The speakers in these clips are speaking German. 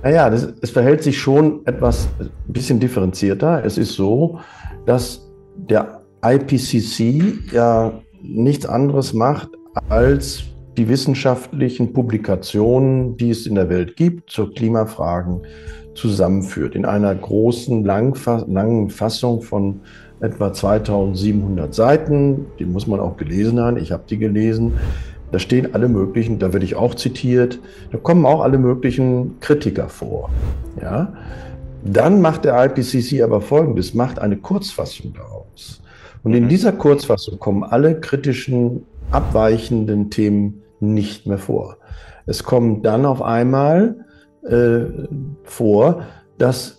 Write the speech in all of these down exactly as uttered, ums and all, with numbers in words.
Naja, das, es verhält sich schon etwas ein bisschen differenzierter. Es ist so, dass der I P C C ja nichts anderes macht, als die wissenschaftlichen Publikationen, die es in der Welt gibt, zu Klimafragen zusammenführt. In einer großen, langen Fassung von etwa zweitausendsiebenhundert Seiten. Die muss man auch gelesen haben. Ich habe die gelesen. Da stehen alle möglichen, da werde ich auch zitiert, da kommen auch alle möglichen Kritiker vor. Ja? Dann macht der I P C C aber Folgendes, macht eine Kurzfassung daraus. Und in dieser Kurzfassung kommen alle kritischen, abweichenden Themen nicht mehr vor. Es kommt dann auf einmal äh, vor, dass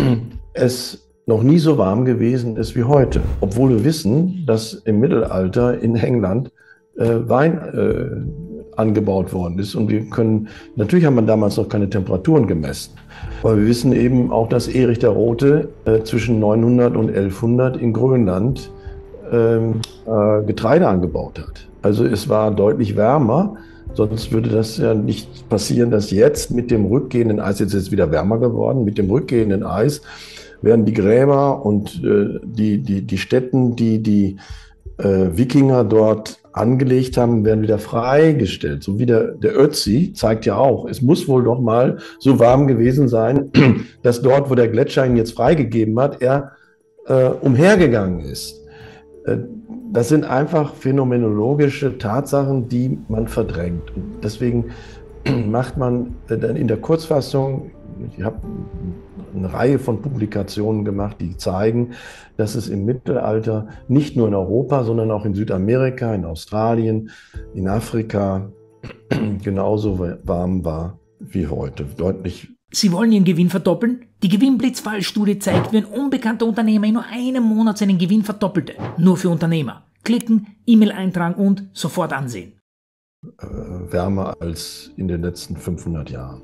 es noch nie so warm gewesen ist wie heute. Obwohl wir wissen, dass im Mittelalter in England äh, Wein äh, angebaut worden ist. Und wir können, natürlich haben wir damals noch keine Temperaturen gemessen. Aber wir wissen eben auch, dass Erich der Rote äh, zwischen neunhundert und elfhundert in Grönland ähm, äh, Getreide angebaut hat. Also es war deutlich wärmer. Sonst würde das ja nicht passieren, dass jetzt mit dem rückgehenden Eis, jetzt ist es wieder wärmer geworden, mit dem rückgehenden Eis werden die Gräber und äh, die, die, die Stätten, die die äh, Wikinger dort angelegt haben, werden wieder freigestellt. So wie der, der Ötzi zeigt ja auch, es muss wohl doch mal so warm gewesen sein, dass dort, wo der Gletscher ihn jetzt freigegeben hat, er äh, umhergegangen ist. Äh, das sind einfach phänomenologische Tatsachen, die man verdrängt. Und deswegen macht man dann in der Kurzfassung, ich habe eine Reihe von Publikationen gemacht, die zeigen, dass es im Mittelalter nicht nur in Europa, sondern auch in Südamerika, in Australien, in Afrika genauso warm war wie heute. Deutlich. Sie wollen Ihren Gewinn verdoppeln? Die Gewinnblitzfallstudie zeigt, wie ein unbekannter Unternehmer in nur einem Monat seinen Gewinn verdoppelte. Nur für Unternehmer. Klicken, E-Mail eintragen und sofort ansehen. Äh, wärmer als in den letzten fünfhundert Jahren.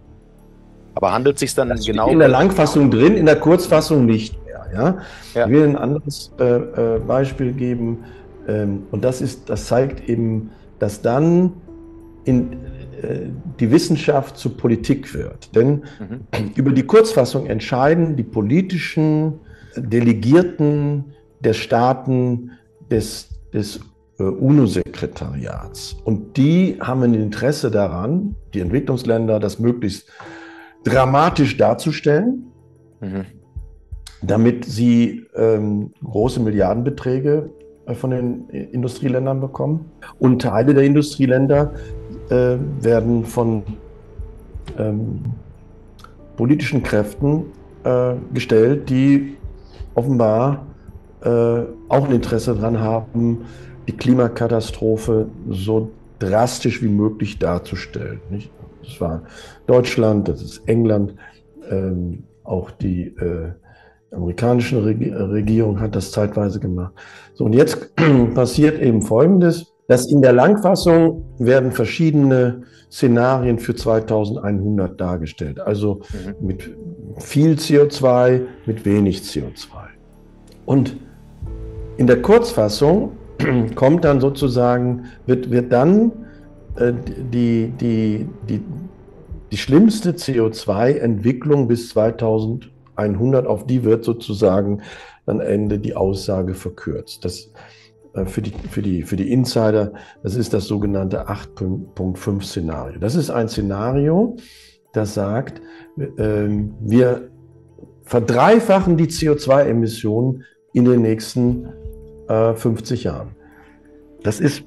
Aber handelt es sich dann das genau... in der Langfassung drin, in der Kurzfassung nicht mehr. Ja? Ja. Ich will ein anderes äh, äh, Beispiel geben. Ähm, und das, ist, das zeigt eben, dass dann in, äh, die Wissenschaft zur Politik wird. Denn mhm. über die Kurzfassung entscheiden die politischen Delegierten der Staaten des, des äh, UNO-Sekretariats. Und die haben ein Interesse daran, die Entwicklungsländer, das möglichst dramatisch darzustellen, mhm. damit sie ähm, große Milliardenbeträge äh, von den Industrieländern bekommen. Und Teile der Industrieländer äh, werden von ähm, politischen Kräften äh, gestellt, die offenbar äh, auch ein Interesse daran haben, die Klimakatastrophe so drastisch wie möglich darzustellen. Nicht? Das war Deutschland, das ist England, ähm, auch die äh, amerikanische Reg Regierung hat das zeitweise gemacht. So, und jetzt passiert eben Folgendes, dass in der Langfassung werden verschiedene Szenarien für zweitausendeinhundert dargestellt. Also mhm. mit viel C O zwei, mit wenig C O zwei. Und in der Kurzfassung kommt dann sozusagen, wird, wird dann Die, die, die, die schlimmste C O zwei Entwicklung bis zweitausendeinhundert, auf die wird sozusagen am Ende die Aussage verkürzt. Das, äh, für, die, für, die, für die Insider, das ist das sogenannte acht Punkt fünf Szenario. Das ist ein Szenario, das sagt, äh, wir verdreifachen die C O zwei Emissionen in den nächsten äh, fünfzig Jahren. Das ist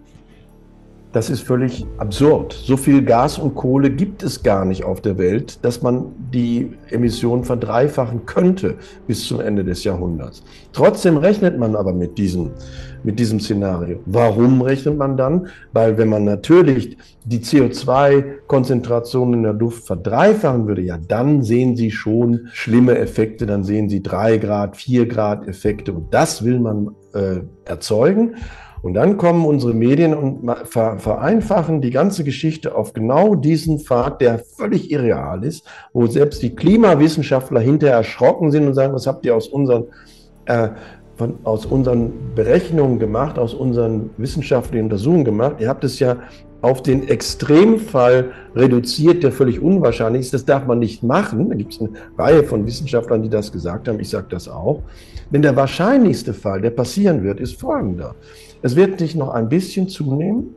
Das ist völlig absurd. So viel Gas und Kohle gibt es gar nicht auf der Welt, dass man die Emissionen verdreifachen könnte bis zum Ende des Jahrhunderts. Trotzdem rechnet man aber mit diesem, mit diesem Szenario. Warum rechnet man dann? Weil wenn man natürlich die C O zwei Konzentration in der Luft verdreifachen würde, ja, dann sehen Sie schon schlimme Effekte, dann sehen Sie drei Grad, vier Grad Effekte und das will man äh, erzeugen. Und dann kommen unsere Medien und vereinfachen die ganze Geschichte auf genau diesen Pfad, der völlig irreal ist, wo selbst die Klimawissenschaftler hinterher erschrocken sind und sagen, was habt ihr aus unseren, äh, von, aus unseren Berechnungen gemacht, aus unseren wissenschaftlichen Untersuchungen gemacht? Ihr habt es ja auf den Extremfall reduziert, der völlig unwahrscheinlich ist. Das darf man nicht machen. Da gibt es eine Reihe von Wissenschaftlern, die das gesagt haben. Ich sage das auch. Denn der wahrscheinlichste Fall, der passieren wird, ist folgender. Es wird nicht noch ein bisschen zunehmen,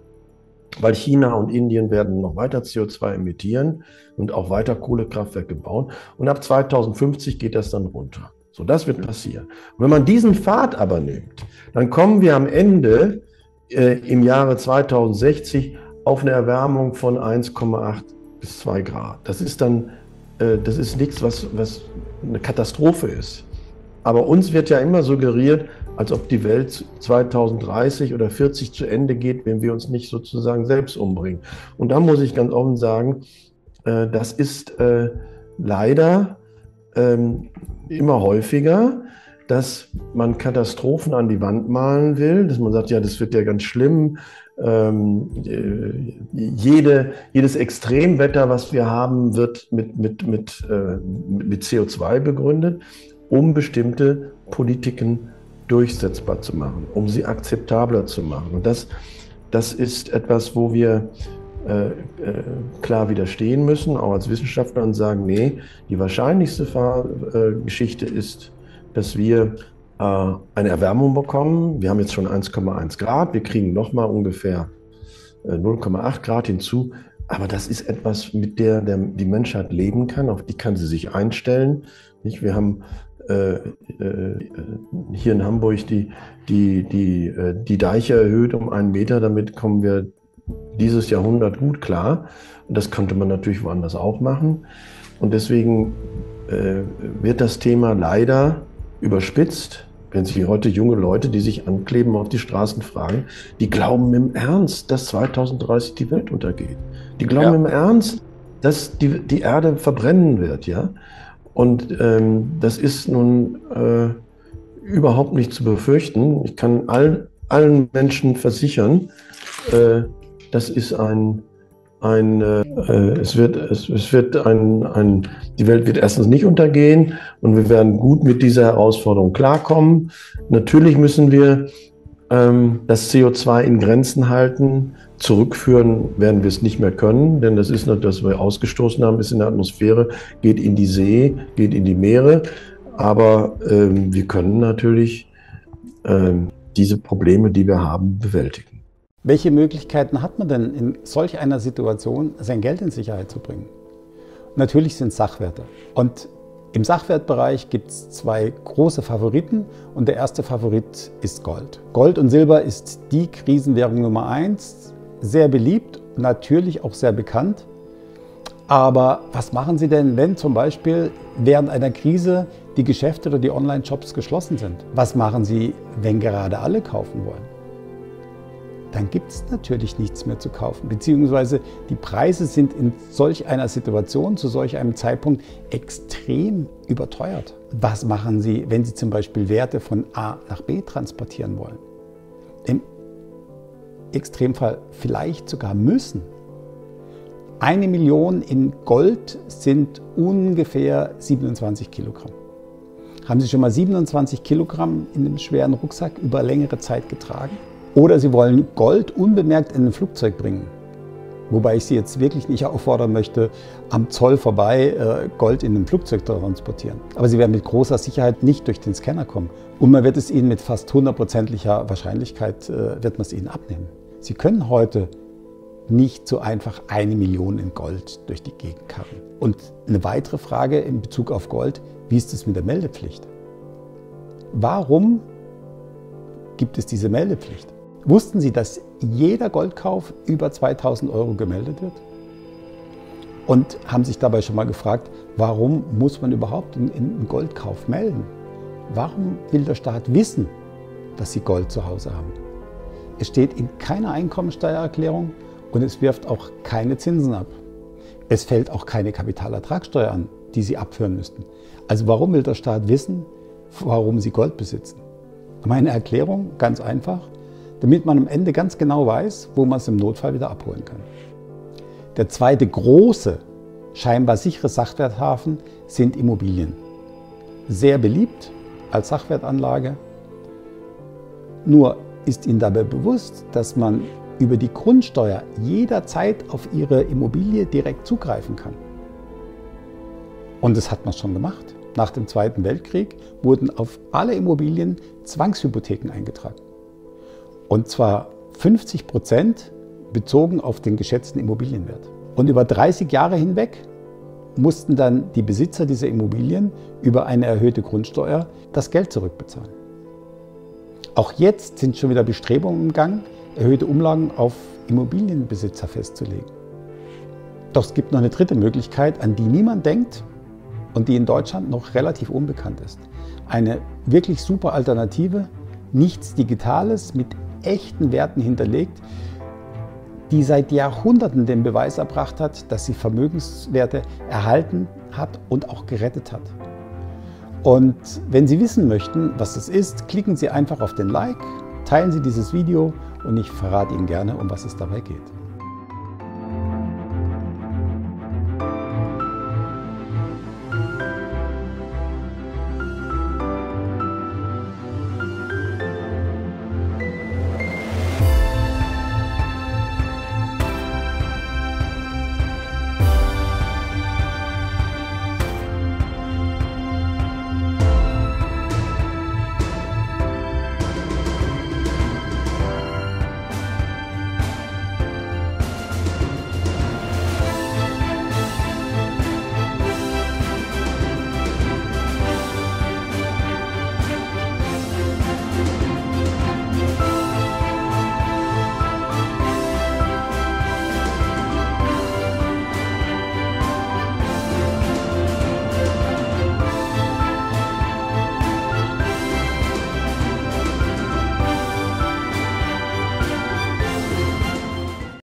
weil China und Indien werden noch weiter C O zwei emittieren und auch weiter Kohlekraftwerke bauen. Und ab zweitausendfünfzig geht das dann runter. So, das wird passieren. Und wenn man diesen Pfad aber nimmt, dann kommen wir am Ende äh, im Jahre zweitausendsechzig auf eine Erwärmung von eins Komma acht bis zwei Grad. Das ist dann, äh, das ist nichts, was, was eine Katastrophe ist. Aber uns wird ja immer suggeriert, als ob die Welt zweitausenddreißig oder vierzig zu Ende geht, wenn wir uns nicht sozusagen selbst umbringen. Und da muss ich ganz offen sagen, äh, das ist äh, leider ähm, immer häufiger, dass man Katastrophen an die Wand malen will, dass man sagt, ja, das wird ja ganz schlimm. Ähm, äh, jede, jedes Extremwetter, was wir haben, wird mit, mit, mit, äh, mit C O zwei begründet, um bestimmte Politiken durchsetzbar zu machen, um sie akzeptabler zu machen. Und das, das ist etwas, wo wir äh, äh, klar widerstehen müssen, auch als Wissenschaftler, und sagen, nee, die wahrscheinlichste Fahr äh, Geschichte ist, dass wir äh, eine Erwärmung bekommen. Wir haben jetzt schon eins Komma eins Grad, wir kriegen nochmal ungefähr äh, null Komma acht Grad hinzu. Aber das ist etwas, mit der, der die Menschheit leben kann, auf die kann sie sich einstellen. Nicht? Wir haben Äh, äh, hier in Hamburg die, die, die, äh, die Deiche erhöht um einen Meter, damit kommen wir dieses Jahrhundert gut klar. Und das könnte man natürlich woanders auch machen. Und deswegen äh, wird das Thema leider überspitzt. Wenn Sie heute junge Leute, die sich ankleben, auf die Straßen fragen, die glauben im Ernst, dass zweitausenddreißig die Welt untergeht. Die glauben ja. im Ernst, dass die, die Erde verbrennen wird, ja. Und ähm, das ist nun äh, überhaupt nicht zu befürchten. Ich kann all, allen Menschen versichern, äh, das ist ein, ein äh, es wird, es, es wird ein, ein, die Welt wird erstens nicht untergehen und wir werden gut mit dieser Herausforderung klarkommen. Natürlich müssen wir ähm, das C O zwei in Grenzen halten. Zurückführen werden wir es nicht mehr können, denn das ist nicht, was wir ausgestoßen haben, ist in der Atmosphäre, geht in die See, geht in die Meere. Aber ähm, wir können natürlich ähm, diese Probleme, die wir haben, bewältigen. Welche Möglichkeiten hat man denn in solch einer Situation, sein Geld in Sicherheit zu bringen? Natürlich sind es Sachwerte. Und im Sachwertbereich gibt es zwei große Favoriten und der erste Favorit ist Gold. Gold und Silber ist die Krisenwährung Nummer eins. Sehr beliebt, natürlich auch sehr bekannt. Aber was machen Sie denn, wenn zum Beispiel während einer Krise die Geschäfte oder die Online-Shops geschlossen sind? Was machen Sie, wenn gerade alle kaufen wollen? Dann gibt es natürlich nichts mehr zu kaufen, beziehungsweise die Preise sind in solch einer Situation, zu solch einem Zeitpunkt extrem überteuert. Was machen Sie, wenn Sie zum Beispiel Werte von A nach B transportieren wollen? Im Extremfall vielleicht sogar müssen. Eine Million in Gold sind ungefähr siebenundzwanzig Kilogramm. Haben Sie schon mal siebenundzwanzig Kilogramm in einem schweren Rucksack über längere Zeit getragen? Oder Sie wollen Gold unbemerkt in ein Flugzeug bringen. Wobei ich Sie jetzt wirklich nicht auffordern möchte, am Zoll vorbei Gold in einem Flugzeug zu transportieren. Aber Sie werden mit großer Sicherheit nicht durch den Scanner kommen. Und man wird es Ihnen mit fast hundertprozentiger Wahrscheinlichkeit wird man es Ihnen abnehmen. Sie können heute nicht so einfach eine Million in Gold durch die Gegend karren. Und eine weitere Frage in Bezug auf Gold, wie ist es mit der Meldepflicht? Warum gibt es diese Meldepflicht? Wussten Sie, dass jeder Goldkauf über zweitausend Euro gemeldet wird? Und haben sich dabei schon mal gefragt, warum muss man überhaupt einen Goldkauf melden? Warum will der Staat wissen, dass Sie Gold zu Hause haben? Es steht in keiner Einkommensteuererklärung und es wirft auch keine Zinsen ab. Es fällt auch keine Kapitalertragssteuer an, die Sie abführen müssten. Also warum will der Staat wissen, warum Sie Gold besitzen? Meine Erklärung, ganz einfach, damit man am Ende ganz genau weiß, wo man es im Notfall wieder abholen kann. Der zweite große, scheinbar sichere Sachwerthafen sind Immobilien. Sehr beliebt als Sachwertanlage. Nur ist Ihnen dabei bewusst, dass man über die Grundsteuer jederzeit auf ihre Immobilie direkt zugreifen kann. Und das hat man schon gemacht. Nach dem Zweiten Weltkrieg wurden auf alle Immobilien Zwangshypotheken eingetragen. Und zwar fünfzig Prozent bezogen auf den geschätzten Immobilienwert. Und über dreißig Jahre hinweg mussten dann die Besitzer dieser Immobilien über eine erhöhte Grundsteuer das Geld zurückbezahlen. Auch jetzt sind schon wieder Bestrebungen im Gang, erhöhte Umlagen auf Immobilienbesitzer festzulegen. Doch es gibt noch eine dritte Möglichkeit, an die niemand denkt und die in Deutschland noch relativ unbekannt ist. Eine wirklich super Alternative, nichts Digitales, mit echten Werten hinterlegt, die seit Jahrhunderten den Beweis erbracht hat, dass sie Vermögenswerte erhalten hat und auch gerettet hat. Und wenn Sie wissen möchten, was es ist, klicken Sie einfach auf den Like, teilen Sie dieses Video und ich verrate Ihnen gerne, um was es dabei geht.